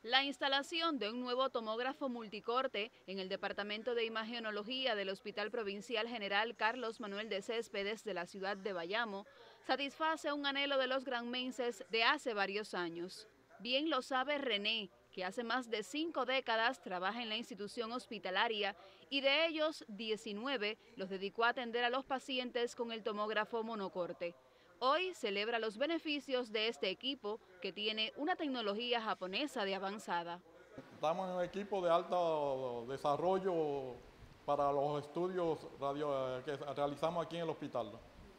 La instalación de un nuevo tomógrafo multicorte en el Departamento de Imagenología del Hospital Provincial General Carlos Manuel de Céspedes de la ciudad de Bayamo satisface un anhelo de los granmenses de hace varios años. Bien lo sabe René, que hace más de 5 décadas trabaja en la institución hospitalaria y de ellos 19 los dedicó a atender a los pacientes con el tomógrafo monocorte. Hoy celebra los beneficios de este equipo que tiene una tecnología japonesa de avanzada. Estamos en un equipo de alto desarrollo para los estudios que realizamos aquí en el hospital.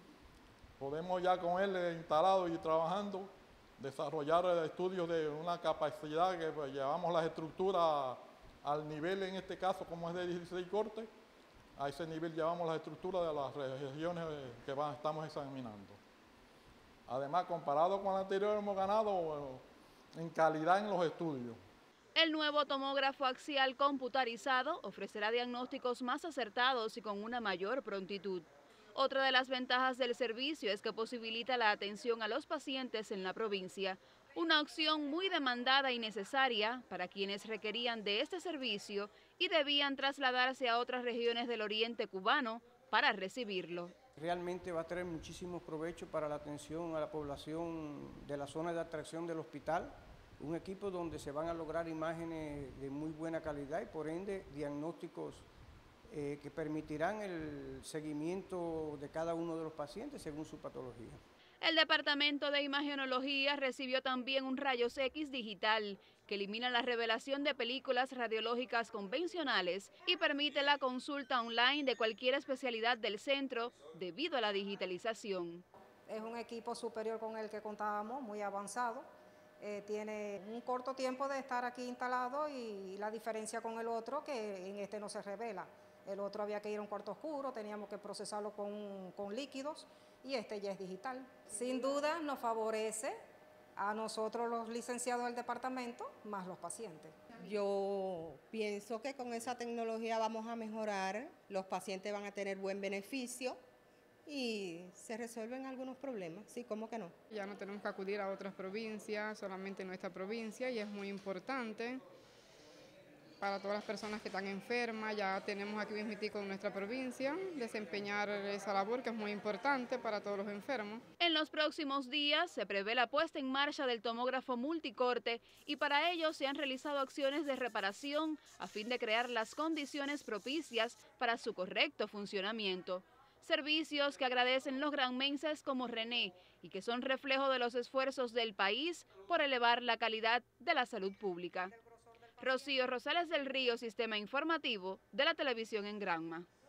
Podemos ya con él instalado y trabajando desarrollar estudios de una capacidad que pues, llevamos las estructuras al nivel, en este caso como es de 16 cortes, a ese nivel llevamos las estructuras de las regiones que estamos examinando. Además, comparado con el anterior, hemos ganado en calidad en los estudios. El nuevo tomógrafo axial computarizado ofrecerá diagnósticos más acertados y con una mayor prontitud. Otra de las ventajas del servicio es que posibilita la atención a los pacientes en la provincia, una opción muy demandada y necesaria para quienes requerían de este servicio y debían trasladarse a otras regiones del oriente cubano para recibirlo. Realmente va a tener muchísimos provechos para la atención a la población de la zona de atracción del hospital, un equipo donde se van a lograr imágenes de muy buena calidad y por ende diagnósticos que permitirán el seguimiento de cada uno de los pacientes según su patología. El Departamento de Imagenología recibió también un rayos X digital que elimina la revelación de películas radiológicas convencionales y permite la consulta online de cualquier especialidad del centro debido a la digitalización. Es un equipo superior con el que contábamos, muy avanzado. Tiene un corto tiempo de estar aquí instalado y la diferencia con el otro que en este no se revela. El otro había que ir a un cuarto oscuro, teníamos que procesarlo con líquidos y este ya es digital. Sin duda nos favorece a nosotros los licenciados del departamento más los pacientes. Yo pienso que con esa tecnología vamos a mejorar, los pacientes van a tener buen beneficio y se resuelven algunos problemas, sí, ¿cómo que no? Ya no tenemos que acudir a otras provincias, solamente en nuestra provincia, y es muy importante para todas las personas que están enfermas. Ya tenemos aquí mismitico en nuestra provincia desempeñar esa labor que es muy importante para todos los enfermos. En los próximos días se prevé la puesta en marcha del tomógrafo multicorte y para ello se han realizado acciones de reparación a fin de crear las condiciones propicias para su correcto funcionamiento. Servicios que agradecen los granmenses como René y que son reflejo de los esfuerzos del país por elevar la calidad de la salud pública. Rocío Rosales del Río, Sistema Informativo de la Televisión en Granma.